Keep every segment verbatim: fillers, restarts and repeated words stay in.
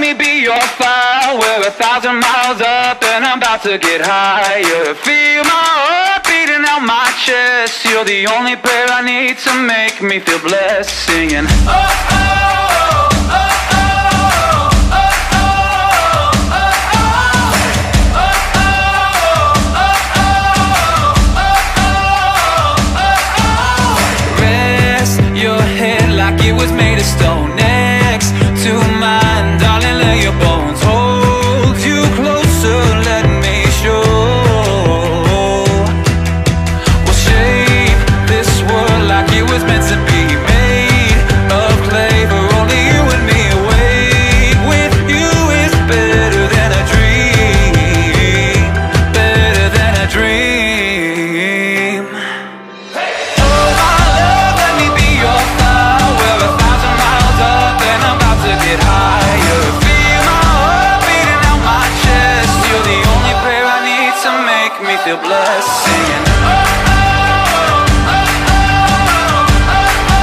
me be your fire. We're a thousand miles up and I'm about to get higher. Feel my heart beating out my chest. You're the only prayer I need to make me feel blessed. Singing, oh, oh, oh, oh, oh, oh, oh, oh, oh, oh. Rest your head like it was made of stone. Next to mine, darling, lay your bones. Hold you closer, let me show. We'll shape this world like it was meant to be. Made of clay for only you and me. Awake with you is better than a dream. Better than a dream. Oh my love, let me be your fire. We're a thousand miles up and I'm about to get higher. Feel my heart beating out my chest. You're the only prayer I need to make me feel blessed. Singing, oh, oh, oh, oh, oh,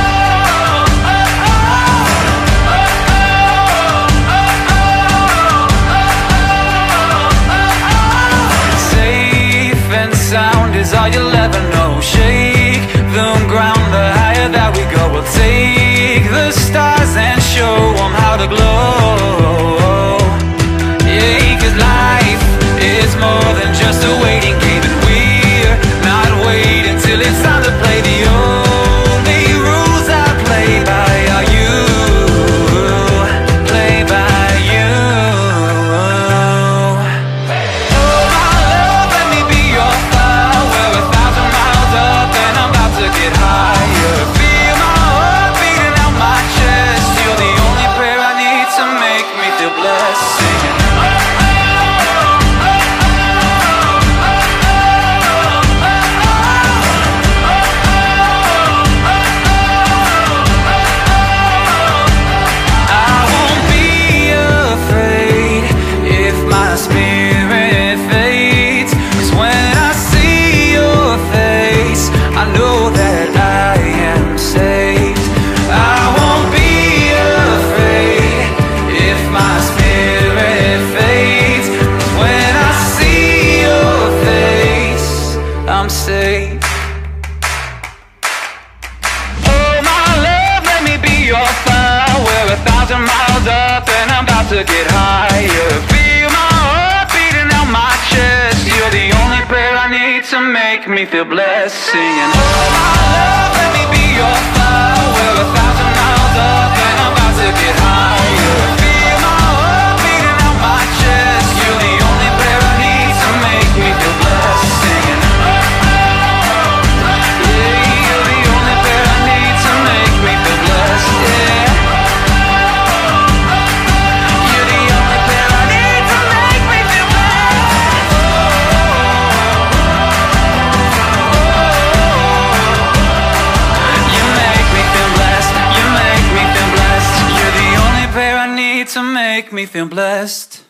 oh, oh, oh. Safe and sound is all you'll ever know. Shake the ground, the higher that we go. We'll take the stars and show them how to glow. Yeah, 'cause life is more than just a waiting game, and we're not waiting till it's time to play. The only rules I play by are you, play by you. Oh my love, let me be your fire. We're a thousand miles up and I'm about to get higher. Feel my heart beating out my chest. You're the only prayer I need to make me feel blessed. Singing, oh, oh, oh, oh, oh, oh, oh. I won't be afraid if my spirit fades. 'Cause when I see your face, I know that I am saved. I won't be afraid if my spirit fades. 'Cause when I see your face, I'm saved. Oh my love, let me be your fire. We're a thousand miles up and I'm about to get higher. Feel my heart beating out my chest. You're the only prayer I need to make me feel blessed. Singing, oh my love, let me be your fire. We're a thousand miles up and I'm about to get higher. Feel my heart beating out my chest. You're the only prayer I need to make me feel blessed. Singing, oh, oh, oh, yeah, you're the only prayer I need to make me feel blessed. Yeah, you're the only prayer I need to make me feel blessed. You make me feel blessed. You make me feel blessed. You're the only prayer I need to make me feel blessed.